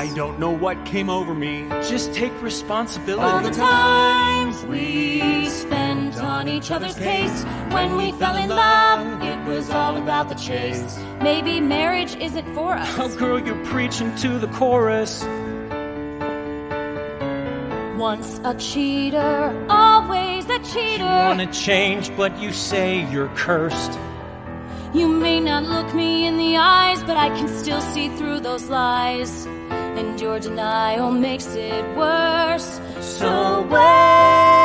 I don't know what came over me. Just take responsibility. All the times we spent on each other's case. When we fell in love, it was all about the chase. Maybe marriage isn't for us. Oh, girl, you're preaching to the chorus. Once a cheater, always a cheater. You wanna change, but you say you're cursed. You may not look me in the eyes, but I can still see through those lies. And your denial makes it worse. So wait.